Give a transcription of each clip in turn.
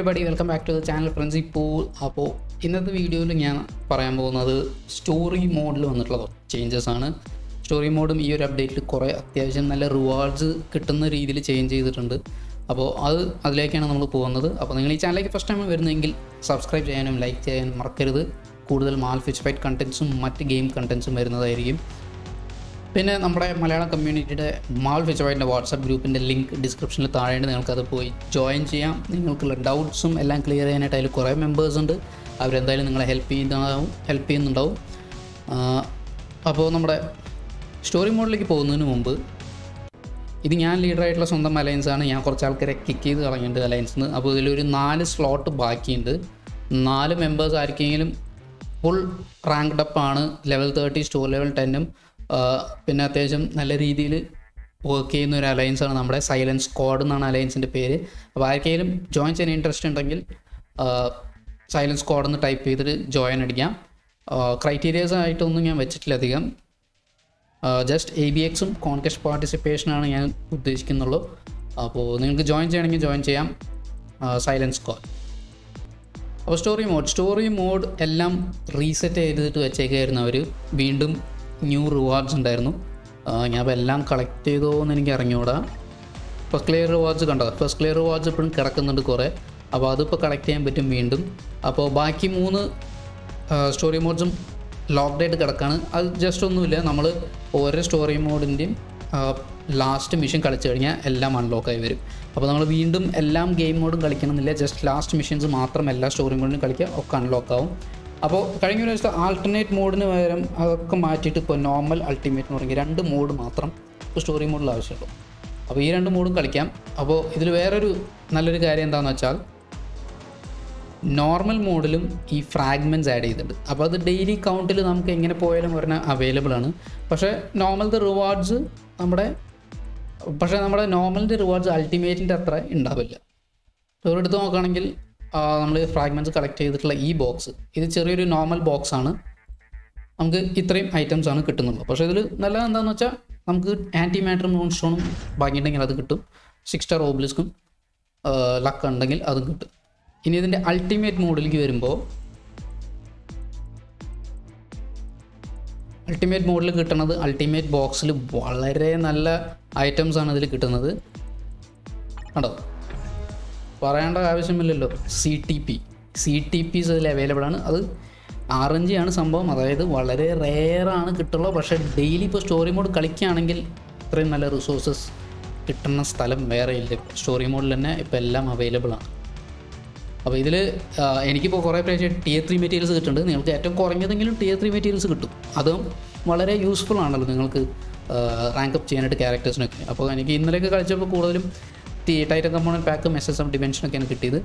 everybody, welcome back to the channel Frenzypool. അപ്പോൾ ഇന്നത്തെ വീഡിയോയിൽ ഞാൻ പറയാൻ പോകുന്നത് സ്റ്റോറി മോഡിൽ വന്നിട്ടുള്ള ചേഞ്ചസ് ആണ്. സ്റ്റോറി മോഡും ഈ ഒരു അപ്ഡേറ്റിൽ കുറേ അത്യാവശ്യം നല്ല റിവാർഡ്സ് കിട്ടുന്ന രീതിയിൽ ചേഞ്ച് ചെയ്തിട്ടുണ്ട്. അപ്പോൾ അതിലേക്കാണ് നമ്മൾ പോകുന്നത്. അപ്പോൾ നിങ്ങൾ ഈ ചാനലിലേക്ക് ഫസ്റ്റ് ടൈം വരുന്നതെങ്കിൽ സബ്സ്ക്രൈബ് ചെയ്യാനും ലൈക്ക് ചെയ്യാനും മറക്കരുത്. കൂടുതൽ മാൽഫിച്ചിഫൈഡ് കണ്ടൻസും മറ്റ് ഗെയിം കണ്ടൻസും വരുന്നതായിരിക്കും. പിന്നെ നമ്മുടെ മലയാളം കമ്മ്യൂണിറ്റിയുടെ മാൽഫിച്ചിഫൈഡിൻ്റെ വാട്സാപ്പ് ഗ്രൂപ്പിൻ്റെ ലിങ്ക് ഡിസ്ക്രിപ്ഷനിൽ താഴെയുണ്ട്. നിങ്ങൾക്കത് പോയി ജോയിൻ ചെയ്യാം. നിങ്ങൾക്കുള്ള ഡൗട്ട്സും എല്ലാം ക്ലിയർ ചെയ്യാനായിട്ട് അതിൽ കുറേ മെമ്പേഴ്സ് ഉണ്ട്. അവരെന്തായാലും നിങ്ങളെ ഹെൽപ്പ് ചെയ്യുന്നുണ്ടാവും. അപ്പോൾ നമ്മുടെ സ്റ്റോറി മോഡിലേക്ക് പോകുന്നതിന് മുമ്പ് ഇത് ഞാൻ ലീഡറായിട്ടുള്ള സ്വന്തം അലയൻസാണ്. ഞാൻ കുറച്ച് ആൾക്കാരെ കിക്ക് ചെയ്ത് കളഞ്ഞിട്ടുണ്ട് അലയൻസിൽ നിന്ന്. അപ്പോൾ ഇതിലൊരു 4 സ്ലോട്ട് ബാക്കിയുണ്ട്. 4 മെമ്പേഴ്സ് ആർക്കെങ്കിലും ഫുൾ റാങ്ക്ഡ് അപ്പാണ്. ലെവൽ 30 സ്റ്റോർ ലെവൽ 10ഉം പിന്നെ അത്യാവശ്യം നല്ല രീതിയിൽ വർക്ക് ചെയ്യുന്ന ഒരു അലയൻസാണ് നമ്മുടെ സൈലൻസ് സ്ക്വാഡ് എന്നാണ് അലയൻസിൻ്റെ പേര്. അപ്പോൾ ആർക്കെങ്കിലും ജോയിൻ ചെയ്യാൻ ഇൻട്രസ്റ്റ് ഉണ്ടെങ്കിൽ സൈലൻസ് സ്ക്വാഡ് എന്ന് ടൈപ്പ് ചെയ്തിട്ട് ജോയിൻ അടിക്കാം. ക്രൈറ്റീരിയാസ് ആയിട്ടൊന്നും ഞാൻ വെച്ചിട്ടില്ല അധികം. ജസ്റ്റ് ABXും കോൺകസ്റ്റ് പാർട്ടിസിപ്പേഷനാണ് ഞാൻ ഉദ്ദേശിക്കുന്നുള്ളൂ. അപ്പോൾ നിങ്ങൾക്ക് ജോയിൻ ചെയ്യണമെങ്കിൽ ജോയിൻ ചെയ്യാം സൈലൻസ് സ്ക്വാഡ്. അപ്പോൾ സ്റ്റോറി മോഡ് എല്ലാം റീസെറ്റ് ചെയ്തിട്ട് വെച്ചേക്കായിരുന്നു. അവർ വീണ്ടും ന്യൂ റിവാർഡ്സ് ഉണ്ടായിരുന്നു. ഞാൻ അപ്പോൾ എല്ലാം കളക്ട് ചെയ്തോ എന്ന് എനിക്ക് അറിഞ്ഞുകൂടാ. ഫസ്റ്റ് ക്ലിയർ റിവാർഡ്സ് കണ്ടത്. ഫസ്റ്റ് ക്ലിയർ റിവാർഡ്സ് ഇപ്പോഴും കിടക്കുന്നുണ്ട് കുറേ. അപ്പോൾ അതിപ്പോൾ കളക്ട് ചെയ്യാൻ പറ്റും വീണ്ടും. അപ്പോൾ ബാക്കി 3 സ്റ്റോറി മോഡ്സും ലോക്ക്ഡ് ആയിട്ട് കിടക്കാണ്. അത് ജസ്റ്റ് ഒന്നുമില്ല, നമ്മൾ ഓരോ സ്റ്റോറി മോഡിൻ്റെയും ലാസ്റ്റ് മിഷൻ കളിച്ചു കഴിഞ്ഞാൽ എല്ലാം അൺലോക്കായി വരും. അപ്പോൾ നമ്മൾ വീണ്ടും എല്ലാം ഗെയിം മോഡും കളിക്കണമെന്നില്ല. ജസ്റ്റ് ലാസ്റ്റ് മിഷൻസ് മാത്രം എല്ലാ സ്റ്റോറി മോഡിനും കളിക്കുക, ഒക്കെ അൺലോക്കാവും. അപ്പോൾ കഴിഞ്ഞ ഒരു ദിവസത്തെ ആൾട്ടർനേറ്റ് മോഡിന് പകരം അതൊക്കെ മാറ്റിയിട്ട് ഇപ്പോൾ നോർമൽ അൾട്ടിമേറ്റ് എന്ന് പറഞ്ഞാൽ 2 മോഡ് മാത്രം ഇപ്പോൾ സ്റ്റോറി മോഡിൽ ആവശ്യമുള്ളൂ. അപ്പോൾ ഈ 2 മോഡും കളിക്കാം. അപ്പോൾ ഇതിൽ വേറൊരു നല്ലൊരു കാര്യം എന്താണെന്ന് വെച്ചാൽ നോർമൽ മോഡിലും ഈ ഫ്രാഗ്മെൻറ്റ്സ് ആഡ് ചെയ്തിട്ടുണ്ട്. അപ്പോൾ അത് ഡെയിലി കൗണ്ടിൽ നമുക്ക് എങ്ങനെ പോയാലും പറഞ്ഞാൽ അവൈലബിൾ ആണ്. പക്ഷേ നമ്മുടെ നോർമലിൻ്റെ റിവാർഡ്സ് അൾട്ടിമേറ്റിൻ്റെ അത്ര ഉണ്ടാവില്ല. ഒരിടത്ത് നോക്കുകയാണെങ്കിൽ നമ്മൾ ഫ്രാഗ്മെൻറ്റ്സ് കളക്ട് ചെയ്തിട്ടുള്ള ഈ ബോക്സ്, ഇത് ചെറിയൊരു നോർമൽ ബോക്സാണ്. നമുക്ക് ഇത്രയും ഐറ്റംസ് ആണ് കിട്ടുന്നുള്ളൂ. പക്ഷേ ഇതിൽ നല്ലത് എന്താണെന്ന് വെച്ചാൽ നമുക്ക് ആൻറ്റി മാറ്ററും നോൺ സ്റ്റോണും ബാക്കിയുണ്ടെങ്കിൽ അത് കിട്ടും. 6 സ്റ്റാർ ഓബ്ലിസ്ക്കും ലക്ക് ഉണ്ടെങ്കിൽ അതും കിട്ടും. ഇനി ഇതിൻ്റെ അൾട്ടിമേറ്റ് മോഡിലേക്ക് വരുമ്പോൾ അൾട്ടിമേറ്റ് മോഡിൽ കിട്ടുന്നത് അൾട്ടിമേറ്റ് ബോക്സിൽ വളരെ നല്ല ഐറ്റംസാണ് ഇതിൽ കിട്ടുന്നത്. കണ്ടോ, പറയേണ്ട ആവശ്യമില്ലല്ലോ. CTPs അതിൽ അവൈലബിൾ ആണ്. അത് RNG ആണ് സംഭവം, അതായത് വളരെ റെയറാണ് കിട്ടുള്ളൂ. പക്ഷേ ഡെയിലി ഇപ്പോൾ സ്റ്റോറി മോഡ് കളിക്കുകയാണെങ്കിൽ ഇത്രയും നല്ല റിസോഴ്സസ് കിട്ടുന്ന സ്ഥലം വേറെ ഇല്ല. സ്റ്റോറി മോഡിൽ തന്നെ ഇപ്പോൾ എല്ലാം അവൈലബിൾ ആണ്. അപ്പോൾ ഇതിൽ എനിക്കിപ്പോൾ കുറേ പ്രാവശ്യം Tier 3 മെറ്റീരിയൽസ് കിട്ടുന്നുണ്ട്. നിങ്ങൾക്ക് ഏറ്റവും കുറഞ്ഞതെങ്കിലും Tier 3 മെറ്റീരിയൽസ് കിട്ടും. അതും വളരെ യൂസ്ഫുൾ ആണല്ലോ നിങ്ങൾക്ക് റാങ്ക് അപ്പ് ചെയ്യാനായിട്ട് ക്യാരക്ടേഴ്സിനൊക്കെ. അപ്പോൾ എനിക്ക് ഇന്നലെയൊക്കെ കളിച്ചപ്പോൾ കൂടുതലും ടൈറ്റൻ കമ്പോണൻറ്റ് പാക്കും SSM ഡിമെൻഷനൊക്കെയാണ് കിട്ടിയത്.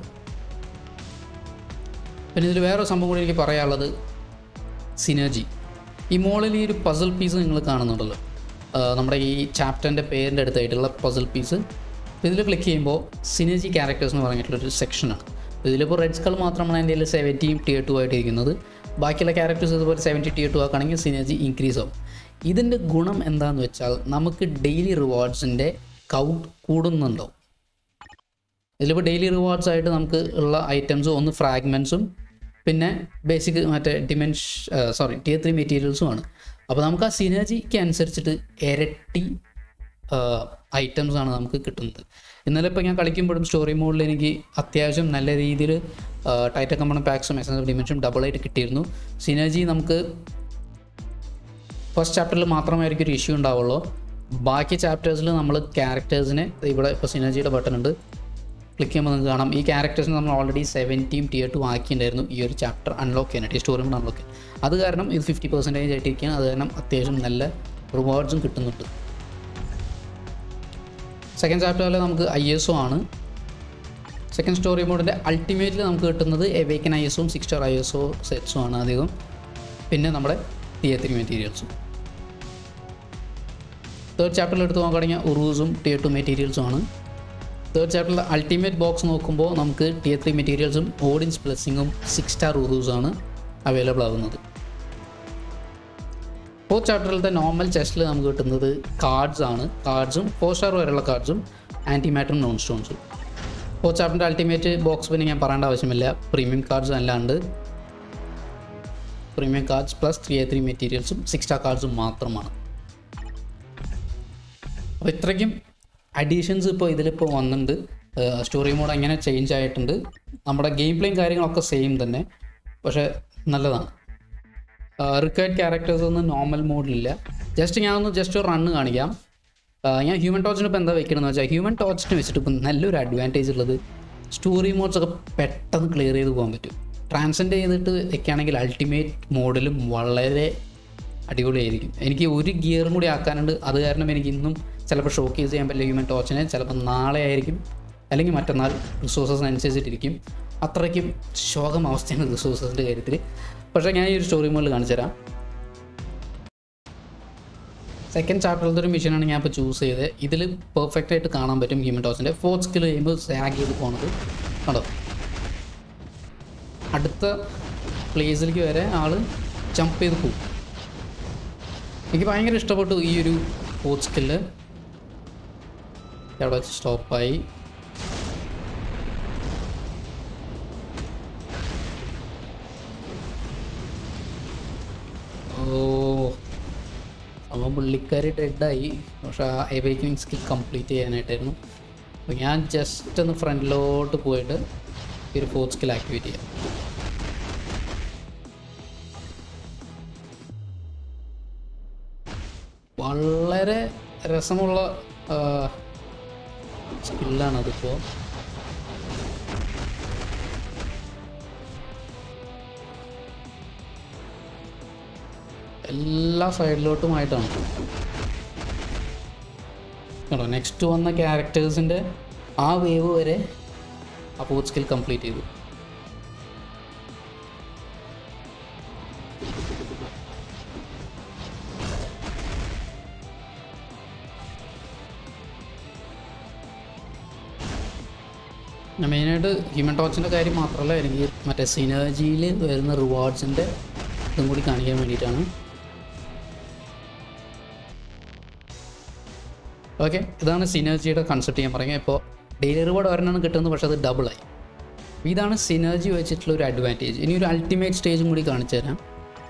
പിന്നെ ഇതിൽ വേറൊരു സംഭവം കൂടി എനിക്ക് പറയാനുള്ളത് സിനർജി. ഈ മോളിൽ ഈ ഒരു പസിൽ പീസ് നിങ്ങൾ കാണുന്നുണ്ടല്ലോ, നമ്മുടെ ഈ ചാപ്റ്ററിൻ്റെ പേരിൻ്റെ അടുത്തായിട്ടുള്ള പസിൽ പീസ്. ഇതിൽ ക്ലിക്ക് ചെയ്യുമ്പോൾ സിനർജി ക്യാരക്ടേഴ്സ് എന്ന് പറഞ്ഞിട്ടുള്ളൊരു സെക്ഷനാണ്. ഇതിലിപ്പോൾ റെഡ്സ്കൾ മാത്രമാണ് എൻ്റെ 70 Tier 2 ആയിട്ട് ഇരിക്കുന്നത്. ബാക്കിയുള്ള ക്യാരക്ടേഴ്സ് ഇതുപോലെ 70 Tier 2 ആക്കുകയാണെങ്കിൽ സിനർജി ഇൻക്രീസ് ആവും. ഇതിൻ്റെ ഗുണം എന്താണെന്ന് വെച്ചാൽ നമുക്ക് ഡെയിലി റിവാർഡ്സിൻ്റെ കൗണ്ട് കൂടുന്നുണ്ടാവും. ഇതിലിപ്പോൾ ഡെയിലി റിവാർഡ്സ് ആയിട്ട് നമുക്ക് ഉള്ള ഐറ്റംസും ഒന്ന് ഫ്രാഗ്മെൻറ്റ്സും പിന്നെ ബേസിക് Tier 3 മെറ്റീരിയൽസുമാണ്. അപ്പോൾ നമുക്ക് ആ സിനർജിക്ക് അനുസരിച്ചിട്ട് ഇരട്ടി ഐറ്റംസാണ് നമുക്ക് കിട്ടുന്നത്. ഇന്നലെ ഇപ്പോൾ ഞാൻ കളിക്കുമ്പോഴും സ്റ്റോറി മോഡിൽ എനിക്ക് അത്യാവശ്യം നല്ല രീതിയിൽ ടൈറ്റൻ കമ്പോണൻറ്റ് പാക്സും SSM ഡിമെൻഷനും ഡബിളായിട്ട് കിട്ടിയിരുന്നു. സിനർജി നമുക്ക് ഫസ്റ്റ് ചാപ്റ്ററിൽ മാത്രമായിരിക്കും ഒരു ഇഷ്യൂ ഉണ്ടാവുള്ളൂ. ബാക്കി ചാപ്റ്റേഴ്സിൽ നമ്മൾ ക്യാരക്ടേഴ്സിനെ, ഇവിടെ ഇപ്പോൾ സിനർജിയുടെ ബട്ടൺ ഉണ്ട്, ക്ലിക്ക് ചെയ്യുമ്പോൾ നിങ്ങൾക്ക് കാണാം ഈ ക്യാരക്ടേഴ്സിന് നമ്മൾ ഓൾറെഡി 70 Tier 2 ആക്കിയിട്ടുണ്ടായിരുന്നു ഈ ഒരു ചാപ്റ്റർ അൺലോക്ക് ചെയ്യാനായിട്ട്, ഈ സ്റ്റോറി മോഡ് അൺലോക്ക് ചെയ്യാൻ. അത് കാരണം ഇത് 50% ആയിട്ടിരിക്കുകയാണ്. അത് കാരണം അത്യാവശ്യം നല്ല റിവാർഡ്സും കിട്ടുന്നുണ്ട്. സെക്കൻഡ് ചാപ്റ്ററിൽ നമുക്ക് ISO ആണ്. സെക്കൻഡ് സ്റ്റോറി മോഡിൻ്റെ അൾട്ടിമേറ്റിൽ നമുക്ക് കിട്ടുന്നത് എവേക്കൻ ISOയും 6 സ്റ്റാർ ISO സെറ്റ്സും ആണ് അധികം. പിന്നെ നമ്മുടെ Tier 3 മെറ്റീരിയൽസും. തേർഡ് ചാപ്റ്ററിൽ എടുത്ത് നോക്കുകയാണെങ്കിൽ ഉറൂസും Tier 2 മെറ്റീരിയൽസും ആണ്. തേർഡ് ചാപ്റ്ററിൽ അൾട്ടിമേറ്റ് ബോക്സ് നോക്കുമ്പോൾ നമുക്ക് Tier 3 മെറ്റീരിയൽസും ഓഡിയൻസ് ബ്ലെസ്സിങ്ങും 6 സ്റ്റാർ ഉറൂസാണ് അവൈലബിൾ ആകുന്നത്. ഫോർത്ത് ചാപ്റ്ററിലത്തെ നോർമൽ ചെസ്റ്റിൽ നമുക്ക് കിട്ടുന്നത് കാർഡ്സ് ആണ്. കാർഡ്സും 4 സ്റ്റാർ വരെയുള്ള കാർഡ്സും ആൻറ്റി മാറ്ററും നോൺ സ്റ്റോൺസും. ഫോർത്ത് ചാപ്റ്ററിൻ്റെ അൾട്ടിമേറ്റ് ബോക്സ് പിന്നെ ഞാൻ പറയേണ്ട ആവശ്യമില്ല. പ്രീമിയം കാർഡ്സ് അല്ലാണ്ട് പ്രീമിയം കാർഡ്സ് പ്ലസ് 3A3 മെറ്റീരിയൽസും 6 സ്റ്റാർ കാർഡ്സും മാത്രമാണ്. അപ്പോൾ ഇത്രയ്ക്കും അഡീഷൻസ് ഇപ്പോൾ ഇതിലിപ്പോൾ വന്നിട്ടുണ്ട്. സ്റ്റോറി മോഡ് അങ്ങനെ ചേഞ്ച് ആയിട്ടുണ്ട്. നമ്മുടെ ഗെയിം പ്ലേയും കാര്യങ്ങളൊക്കെ സെയിം തന്നെ, പക്ഷേ നല്ലതാണ്. റിക്വയർഡ് ക്യാരക്ടേഴ്സ് ഒന്നും നോർമൽ മോഡിലില്ല. ജസ്റ്റ് ഒരു റണ്ണ് കാണിക്കാം. ഞാൻ ഹ്യൂമൻ ടോർച്ചിന് ഇപ്പോൾ എന്താ വെക്കണമെന്ന് വെച്ചാൽ, ഹ്യൂമൻ ടോർച്ചിന് വെച്ചിട്ട് ഇപ്പം നല്ലൊരു അഡ്വാൻറ്റേജ് ഉള്ളത് സ്റ്റോറി മോഡ്സൊക്കെ പെട്ടെന്ന് ക്ലിയർ ചെയ്ത് പോകാൻ പറ്റും. ട്രാൻസെൻഡ് ചെയ്തിട്ട് വെക്കുകയാണെങ്കിൽ അൾട്ടിമേറ്റ് മോഡിലും വളരെ അടിപൊളിയായിരിക്കും. എനിക്ക് ഒരു ഗിയറും കൂടി ആക്കാനുണ്ട്. അത് കാരണം എനിക്ക് ഇന്നും ചിലപ്പോൾ ഷോക്കേസ് ചെയ്യാൻ പറ്റില്ല ഹ്യൂമൻ ടോർച്ചിനെ. ചിലപ്പോൾ നാളെ ആയിരിക്കും, അല്ലെങ്കിൽ മറ്റന്നാൾ. റിസോഴ്സസ് അനുസരിച്ചിട്ടിരിക്കും. അത്രയ്ക്കും ശോകം അവസ്ഥയാണ് റിസോഴ്സസിൻ്റെ കാര്യത്തിൽ. പക്ഷേ ഞാൻ ഈ ഒരു സ്റ്റോറി മോഡിൽ കാണിച്ചു തരാം. സെക്കൻഡ് ചാപ്റ്ററിലത്തെ ഒരു മിഷനാണ് ഞാൻ ഇപ്പോൾ ചൂസ് ചെയ്തത്. ഇതിൽ പെർഫെക്റ്റ് ആയിട്ട് കാണാൻ പറ്റും ഹ്യൂമൻ ടോർച്ചിൻ്റെ. ഫോർത്ത് സ്കിൽ ചെയ്യുമ്പോൾ സാഗ് ചെയ്ത് പോകുന്നത് കണ്ടോ. അടുത്ത പ്ലേസിലേക്ക് വരെ ആൾ ജമ്പ് ചെയ്ത് പോകും. എനിക്ക് ഭയങ്കര ഇഷ്ടപ്പെട്ടു ഈ ഒരു ഫോർത്ത് സ്കില്ല്. അവിടെ വെച്ച് സ്റ്റോപ്പായി. അപ്പോൾ പുള്ളിക്കാരി ഡെഡായി. പക്ഷെ ആ എവേക്കനിങ് സ്കിൽ കംപ്ലീറ്റ് ചെയ്യാനായിട്ടായിരുന്നു. അപ്പോൾ ഞാൻ ജസ്റ്റ് ഒന്ന് ഫ്രണ്ടിലോട്ട് പോയിട്ട് ഈ ഒരു ഫോർത്ത് സ്കിൽ ആക്ടിവേറ്റ് ചെയ്യാം. വളരെ രസമുള്ള സ്കില്ലാണതിപ്പോൾ. എല്ലാ സൈഡിലോട്ടുമായിട്ടാണ് കേട്ടോ. നെക്സ്റ്റ് വന്ന ക്യാരക്ടേഴ്സിൻ്റെ ആ വേവ് വരെ ആ ഫോർത്ത് സ്കിൽ കംപ്ലീറ്റ് ചെയ്തു. മെയിനായിട്ട് ഹ്യൂമൻ ടോർച്ചിൻ്റെ കാര്യം മാത്രമല്ല, എനിക്ക് മറ്റേ സിനർജിയിൽ വരുന്ന റിവാർഡ്സിൻ്റെ ഇതും കൂടി കാണിക്കാൻ വേണ്ടിയിട്ടാണ്. ഓക്കെ, ഇതാണ് സിനർജിയുടെ കൺസെപ്റ്റ് ഞാൻ പറയുന്നത്. ഇപ്പോൾ ഡെയിലി റിവാർഡ് ഒരെണ്ണമാണ് കിട്ടുന്നത്, പക്ഷേ അത് ഡബിളായി. ഇതാണ് സിനർജി വെച്ചിട്ടുള്ള ഒരു അഡ്വാൻറ്റേജ്. ഇനി ഒരു അൾട്ടിമേറ്റ് സ്റ്റേജും കൂടി കാണിച്ചു തരാം.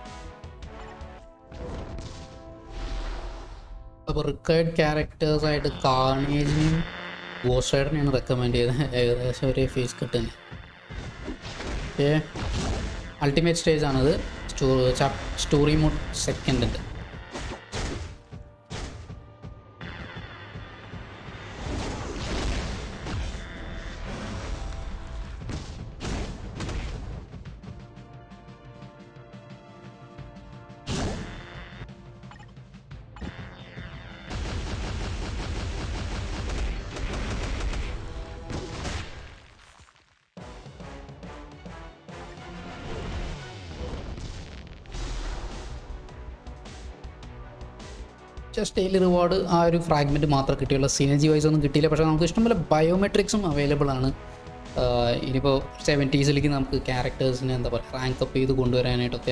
അപ്പോൾ റിക്വയർഡ് ക്യാരക്ടേഴ്സായിട്ട് കാർണേജിനെയും ഗോസ്റ്റ് റൈഡറിനെയാണ് റെക്കമെൻഡ് ചെയ്തത്. ഏകദേശം ഒരേ ഫേസ് കിട്ടുന്നത്. ഓക്കെ, അൾട്ടിമേറ്റ് സ്റ്റേജാണത്. സ്റ്റോറി മോഡ് സെക്കൻഡിൻ്റെ. ജസ്റ്റ് ഡെയിലി റിവാർഡ് ആ ഒരു ഫ്രാഗ്മെൻറ്റ് മാത്രം കിട്ടിയുള്ളൂ. സിനർജി വൈസ് ഒന്നും കിട്ടിയില്ല. പക്ഷേ നമുക്ക് ഇഷ്ടംപോലെ ബയോമെട്രിക്സും അവൈലബിൾ ആണ്. ഇനിയിപ്പോൾ 70s നമുക്ക് ക്യാരക്ടേഴ്സിനെ എന്താ പറയുക റാങ്ക് അപ്പ് ചെയ്ത് കൊണ്ടുവരാനായിട്ടൊക്കെ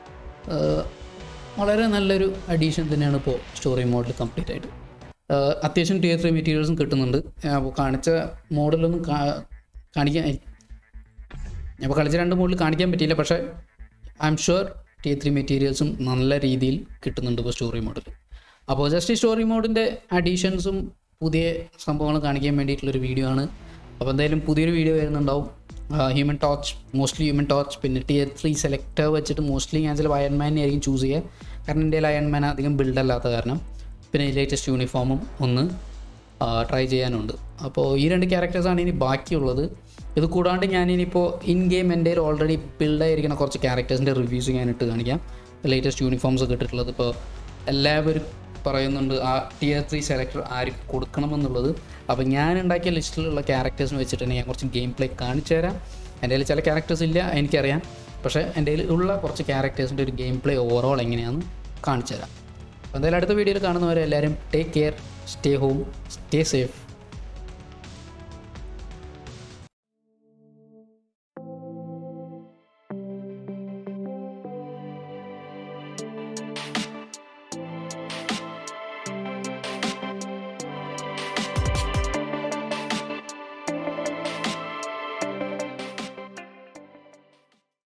വളരെ നല്ലൊരു അഡീഷൻ തന്നെയാണ് ഇപ്പോൾ സ്റ്റോറി മോഡിൽ കംപ്ലീറ്റ് ആയിട്ട്. അത്യാവശ്യം Tier 3 മെറ്റീരിയൽസും കിട്ടുന്നുണ്ട്. അപ്പോൾ കാണിച്ച മോഡലൊന്നും കാണിക്കാൻ അപ്പോൾ കളിച്ച 2 മോഡിൽ കാണിക്കാൻ പറ്റിയില്ല. പക്ഷേ ഐ എം ഷുവർ Tier 3 മെറ്റീരിയൽസും നല്ല രീതിയിൽ കിട്ടുന്നുണ്ട് ഇപ്പോൾ സ്റ്റോറി മോഡിൽ. അപ്പോൾ ജസ്റ്റ് ഈ സ്റ്റോറി മോഡിൻ്റെ അഡീഷൻസും പുതിയ സംഭവങ്ങൾ കാണിക്കാൻ വേണ്ടിയിട്ടുള്ളൊരു വീഡിയോ ആണ്. അപ്പോൾ എന്തായാലും പുതിയൊരു വീഡിയോ വരുന്നുണ്ടാവും. Human torch, mostly human torch, പിന്നെ Tier 3 സെലക്ടർ വെച്ചിട്ട് മോസ്റ്റ്ലി ഞാൻ ചില അയൺമാനെ ആയിരിക്കും ചൂസ് ചെയ്യുക. കാരണം എൻ്റെ അയൺമാൻ അധികം ബിൽഡല്ലാത്ത കാരണം. പിന്നെ ലേറ്റസ്റ്റ് യൂണിഫോമും ഒന്ന് ട്രൈ ചെയ്യാനുണ്ട്. അപ്പോൾ ഈ 2 ക്യാരക്ടേഴ്സാണ് ഇനി ബാക്കിയുള്ളത്. ഇത് കൂടാണ്ട് ഞാനിനിപ്പോൾ ഇൻ ഗെയിം എൻ്റെ ഓൾറെഡി ബിൽഡായിരിക്കുന്ന കുറച്ച് ക്യാരക്ടേഴ്സിൻ്റെ റിവ്യൂസ് ഞാനിട്ട് കാണിക്കാം. ലേറ്റസ്റ്റ് യൂണിഫോംസ് ഒക്കെ ഇട്ടിട്ടുള്ളത്. ഇപ്പോൾ എല്ലാവരും പറയുന്നുണ്ട് ആ Tier 3 സെലക്ടർ ആർക്ക് കൊടുക്കണമെന്നുള്ളത്. അപ്പോൾ ഞാൻ ഉണ്ടാക്കിയ ലിസ്റ്റിലുള്ള ക്യാരക്ടേഴ്സിന് വെച്ചിട്ട് തന്നെ ഞാൻ കുറച്ച് ഗെയിം പ്ലേ കാണിച്ചു തരാം. എൻ്റെ കയ്യിൽ ചില ക്യാരക്ടേഴ്സ് ഇല്ല എനിക്കറിയാം, പക്ഷേ എൻ്റെ കയ്യിൽ ഉള്ള കുറച്ച് ക്യാരക്ടേഴ്സിൻ്റെ ഒരു ഗെയിം പ്ലേ ഓവറോൾ എങ്ങനെയാണെന്ന് കാണിച്ചു തരാം. അപ്പോൾ എന്തായാലും അടുത്ത വീഡിയോയിൽ കാണുന്നവരെ എല്ലാവരും take care, stay home, stay safe.